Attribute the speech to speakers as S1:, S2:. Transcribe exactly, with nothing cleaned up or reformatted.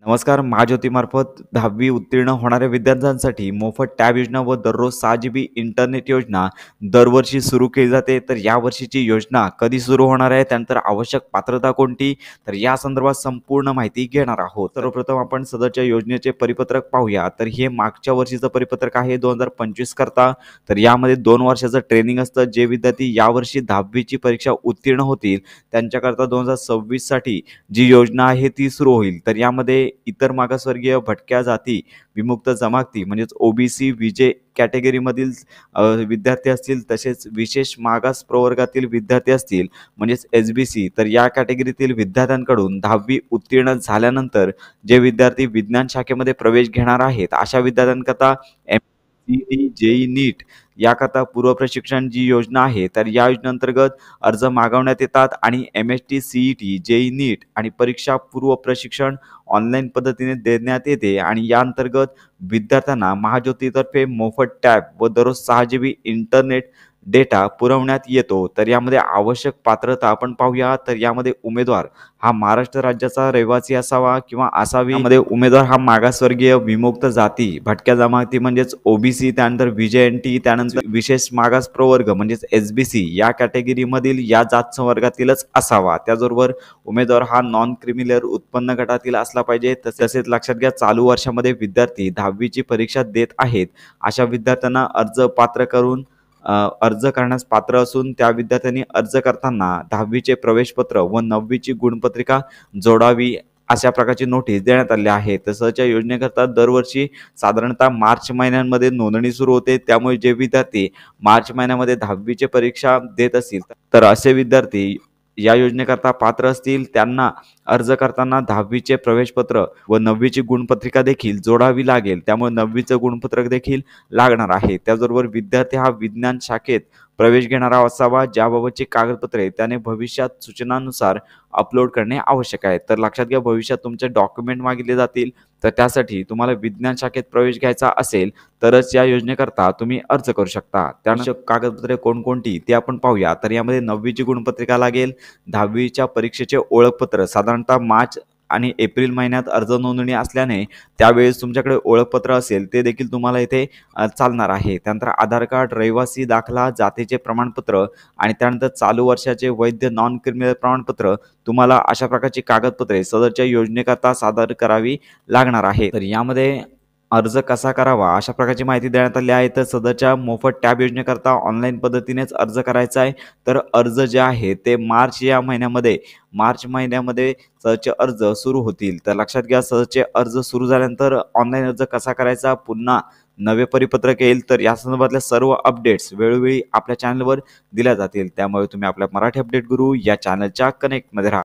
S1: नमस्कार. महाज्योतीमार्फत दहावी उत्तीर्ण होणाऱ्या विद्यार्थ्यांसाठी मोफत टॅब योजना व दररोज सहा जी बी इंटरनेट योजना दरवर्षी सुरू केली जाते. तर या वर्षीची योजना कधी सुरू होणार आहे, त्यानंतर आवश्यक पात्रता कोणती, तर या संदर्भात संपूर्ण माहिती घेणार आहोत. सर्वप्रथम आपण सदरच्या योजनेचे परिपत्रक पाहूया. तर हे मागच्या वर्षीचं परिपत्रक आहे दोन हजार पंचवीस करता. तर यामध्ये दोन वर्षाचं ट्रेनिंग असतं. जे विद्यार्थी यावर्षी दहावीची परीक्षा उत्तीर्ण होतील त्यांच्याकरता दोन हजार सव्वीस साठी जी योजना आहे ती सुरू होईल. तर यामध्ये इतर मागासवर्गीय, भटक्या जाती, विमुक्त जमाती म्हणजेच ओबीसी, विजे कॅटेगरीमधील अ, विद्यार्थी असतील, तसेच विशेष मागास प्रवर्गातील विद्यार्थी असतील म्हणजेच एस बी सी, तर या कॅटेगरीतील विद्यार्थ्यांकडून दहावी उत्तीर्ण झाल्यानंतर जे विद्यार्थी विज्ञान शाखेमध्ये प्रवेश घेणार आहेत अशा विद्यार्थ्यांकरता M C T JEE NEET याकरता पूर्व प्रशिक्षण जी योजना आहे, तर या योजनेअंतर्गत अर्ज मागवण्यात येतात आणि M S T C E T JEE NEET आणि परीक्षा पूर्व प्रशिक्षण ऑनलाईन पद्धतीने देण्यात येते. आणि या अंतर्गत विद्यार्थ्यांना महाज्योतीतर्फे मोफत टॅब व दररोज सहा जी बी इंटरनेट डेटा पुरवण्यात येतो. तर यामध्ये आवश्यक पात्रता आपण पाहूया. तर यामध्ये उमेदवार हा महाराष्ट्र राज्याचा रहिवासी असावा किंवा असावी. यामध्ये उमेदवार हा मागासवर्गीय, विमुक्त जाती, भटक्या जमाती म्हणजेच ओबीसी, त्यानंतर व्ही एन टी, त्यानंतर विशेष मागास प्रवर्ग म्हणजेच एस बी सी या कॅटेगरीमधील या जात संवर्गातीलच असावा. त्याचबरोबर उमेदवार हा नॉन क्रिमिनल उत्पन्न गटातील असला पाहिजे. तसेच लक्षात घ्या, चालू वर्षामध्ये विद्यार्थी दहावीची परीक्षा देत आहेत अशा विद्यार्थ्यांना अर्ज पात्र करून अ, अर्ज करण्यास पात्र असून त्या विद्यार्थ्यांनी अर्ज करताना दहावीचे प्रवेशपत्र व नववीची गुणपत्रिका जोडावी अशा प्रकारची नोटीस देण्यात आली आहे. तसंच या योजनेकरता दरवर्षी साधारणतः मार्च महिन्यांमध्ये नोंदणी सुरू होते. त्यामुळे जे विद्यार्थी मार्च महिन्यामध्ये दहावीची परीक्षा देत असतील तर असे विद्यार्थी या योजनेकरता पात्र असतील. त्यांना अर्ज करताना दहावीचे प्रवेशपत्र व नववीची गुणपत्रिका देखील जोडावी लागेल. त्यामुळे नववीचं गुणपत्रक देखील लागणार आहे. त्याचबरोबर विद्यार्थी हा विज्ञान शाखेत प्रवेश घेणारा असावा. ज्याबाबतची कागदपत्रे त्याने भविष्यात सूचनानुसार अपलोड करणे आवश्यक आहे. तर लक्षात घ्या, भविष्यात तुमचे डॉक्युमेंट मागितले जातील. तर त्यासाठी तुम्हाला विज्ञान शाखेत प्रवेश घ्यायचा असेल तरच या योजनेकरता तुम्ही अर्ज करू शकता. त्यानंतर कागदपत्रे कोणकोणती ते आपण पाहूया. तर यामध्ये नववीची गुणपत्रिका लागेल, दहावीच्या परीक्षेचे ओळखपत्र, साधारणतः मार्च आणि एप्रिल महिन्यात अर्ज नोंदणी असल्याने त्यावेळेस तुमच्याकडे ओळखपत्र असेल ते देखील तुम्हाला इथे चालणार आहे. त्यानंतर आधार कार्ड, रहिवासी दाखला, जातीचे प्रमाणपत्र आणि त्यानंतर चालू वर्षाचे वैध नॉन क्रिमिनल प्रमाणपत्र तुम्हाला अशा प्रकारची कागदपत्रे सदरच्या योजनेकरता सादर करावी लागणार आहे. तर यामध्ये अर्ज कसा करावा अशा प्रकारची माहिती देण्यात आली आहे. तर सदरच्या मोफत टॅब योजनेकरता ऑनलाईन पद्धतीनेच अर्ज करायचा आहे. तर अर्ज जे आहे ते मार्च या महिन्यामध्ये मार्च महिन्यामध्ये सदरचे अर्ज सुरू होतील. तर लक्षात घ्या, सदरचे अर्ज सुरू झाल्यानंतर ऑनलाईन अर्ज कसा करायचा, पुन्हा नवे परिपत्रक येईल. तर या संदर्भातल्या सर्व अपडेट्स वेळोवेळी आपल्या चॅनलवर दिल्या जातील. त्यामुळे तुम्ही आपल्या मराठी अपडेट गुरु या चॅनलच्या कनेक्टमध्ये राहा.